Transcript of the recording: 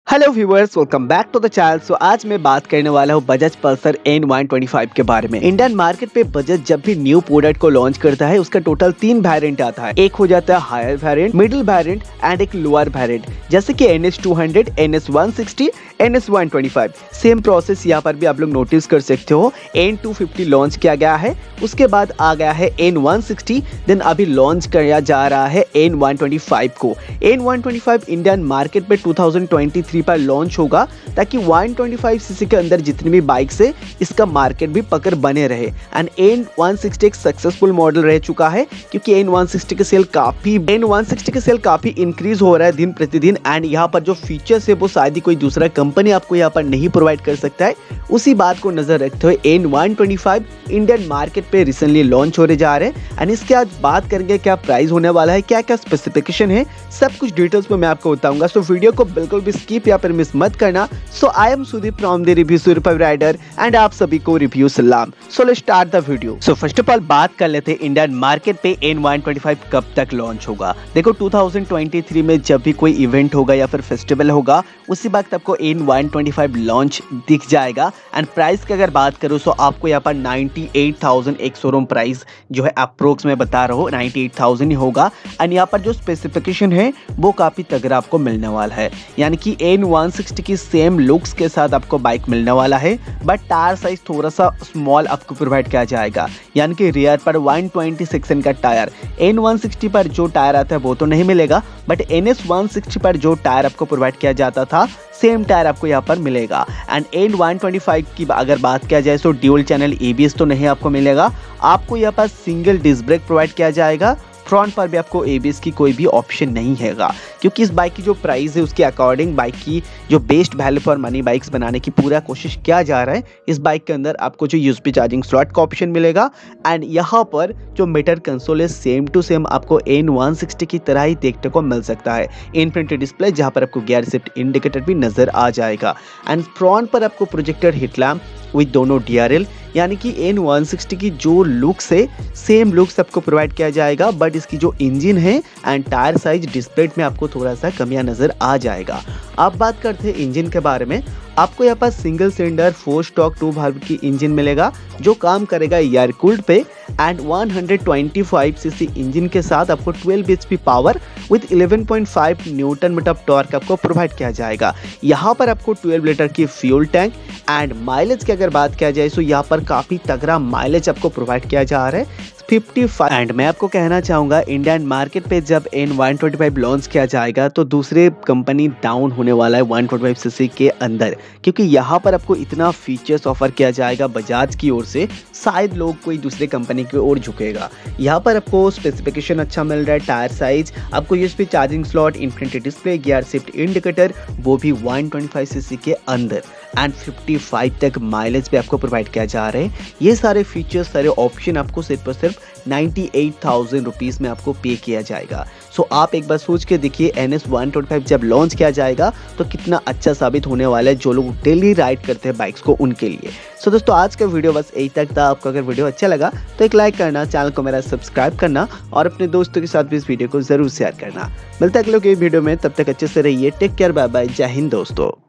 Hello viewers, welcome back to the channel. So आज मैं बात करने वाला हूँ बजाज पल्सर N125 के बारे में। इंडियन मार्केट पे बजाज जब भी न्यू प्रोडक्ट को लॉन्च करता है उसका टोटल 3 वेरिएंट आता है। एक हो जाता है higher variant, middle variant and एक लोअर वेरिएंट, जैसे कि NS200, NS160, NS125। Same process यहाँ पर भी आप लोग नोटिस कर सकते हो। N250 लॉन्च किया गया है, उसके बाद आ गया है N160, देन अभी लॉन्च किया जा रहा है N125 को। N125 इंडियन मार्केट पे 2023 पर लॉन्च होगा ताकि 125 सीसी के अंदर जितनी भी बाइक्स है इसका मार्केट भी पकड़ बने रहे। एंड N160 एक सक्सेसफुल मॉडल रह चुका है क्योंकि N160 के सेल काफी इंक्रीज हो रहा है दिन प्रतिदिन। एंड यहाँ पर जो फीचर्स है वो शायद ही कोई दूसरा कंपनी आपको यहाँ पर नहीं प्रोवाइड कर सकता है। उसी बात को नजर रखते हुए N125 इंडियन मार्केट पे रिसेंटली लॉन्च होने जा रहे हैं। एंड इसके आज बात करेंगे क्या प्राइस होने वाला है, क्या क्या स्पेसिफिकेशन है, सब कुछ डिटेल्स में मैं आपको बताऊंगा। सो वीडियो को बिल्कुल भी स्किप या फिर मिस मत करना। So I am Sudeep from the review super rider and आप सभी को रिव्यू सलाम। So let's start the video. So first of all बात कर लेते हैं इंडियन मार्केट पे N125 कब तक लॉन्च होगा। देखो 2023 में जब भी कोई इवेंट होगा या फिर फेस्टिवल होगा उसी वक्त आपको N125 लॉन्च दिख जाएगा। एंड प्राइस की अगर बात करूँ तो आपको यहाँ पर 98,000 एक शोरूम प्राइस जो है अप्रोक्स में बता रहा हूँ 98,000 ही होगा। एंड यहाँ पर जो स्पेसिफिकेशन है वो काफी तगड़ा आपको मिलने वाला है, यानी कि N160 की सेम लुक्स के साथ आपको बाइक मिलने वाला है, बट टायर साइज थोड़ा सा स्मॉल आपको प्रोवाइड किया जाएगा, यानी कि रियर पर 120 सेक्शन का टायर। N160 पर जो टायर आता है वो तो नहीं मिलेगा, बट NS160 पर जो टायर आपको प्रोवाइड किया जाता था सेम टायर आपको यहाँ पर मिलेगा। एंड N125 की अगर बात किया जाए तो ड्यूल चैनल ABS तो नहीं आपको मिलेगा, आपको यहाँ पर सिंगल डिस्क ब्रेक प्रोवाइड किया जाएगा। फ्रंट पर भी आपको ABS की कोई भी ऑप्शन नहीं हैगा, क्योंकि इस बाइक की जो प्राइस है उसके अकॉर्डिंग बाइक की जो best value for money bikes बनाने की पूरा कोशिश किया जा रहा है। इस बाइक के अंदर आपको जो USB चार्जिंग स्लॉट का ऑप्शन मिलेगा। एंड यहाँ पर जो मीटर कंसोल है सेम टू सेम आपको N160 की तरह ही देखने को मिल सकता है। इनप्रिंटेड डिस्प्ले जहाँ पर आपको गियर शिफ्ट इंडिकेटर भी नजर आ जाएगा। एंड फ्रंट पर आपको प्रोजेक्टर हेडलैम्प विद दोनों DRL, यानी कि N160 की जो लुक्स है सेम लुक्स आपको प्रोवाइड किया जाएगा, बट इसकी जो इंजन है एंड टायर साइज डिस्प्ले में आपको थोड़ा सा कमियां नजर आ जाएगा। अब बात करते हैं इंजन के बारे में। आपको यहाँ पर सिंगल सिलेंडर 4 स्टॉक 2 वाल्व की इंजन मिलेगा जो काम करेगा एयर कूल्ड पे। एंड 125 सीसी इंजन के साथ आपको 12 bhp power with 11.5 newton meter torque आपको प्रोवाइड किया जाएगा। यहाँ पर आपको 12 लीटर की फ्यूल टैंक। एंड माइलेज की अगर बात किया जाए तो यहाँ पर काफी तगड़ा माइलेज आपको प्रोवाइड किया जा रहा है 55। एंड मैं आपको कहना चाहूंगा इंडियन मार्केट पे जब N125 लॉन्च किया जाएगा तो दूसरे कंपनी डाउन होने वाला है 125 सीसी के अंदर, क्योंकि यहाँ पर आपको इतना फीचर्स ऑफर किया जाएगा बजाज की ओर से, शायद लोग कोई दूसरे कंपनी की ओर झुकेगा। यहाँ पर आपको स्पेसिफिकेशन अच्छा मिल रहा है, टायर साइज, आपको USB charging slot, infinity display, gear shift indicator, वो भी 125 सीसी के अंदर। एंड 55 तक माइलेज भी आपको प्रोवाइड किया जा रहा है। ये सारे फीचर्स, सारे ऑप्शन आपको सिर्फ और सिर्फ 98,000 रुपीज में आपको पे किया जाएगा। सो आप एक बार सोच के देखिए NS125 जब लॉन्च किया जाएगा तो कितना अच्छा साबित होने वाला है जो लोग डेली राइड करते हैं बाइक्स को उनके लिए। सो दोस्तों आज का वीडियो बस यही तक था। आपको अगर वीडियो अच्छा लगा तो एक लाइक करना, चैनल को मेरा सब्सक्राइब करना और अपने दोस्तों के साथ भी इस वीडियो को जरूर शेयर करना। मिलता है अगले वीडियो में, तब तक अच्छे से रहिए। टेक केयर, बाय बाय, जय हिंद दोस्तों।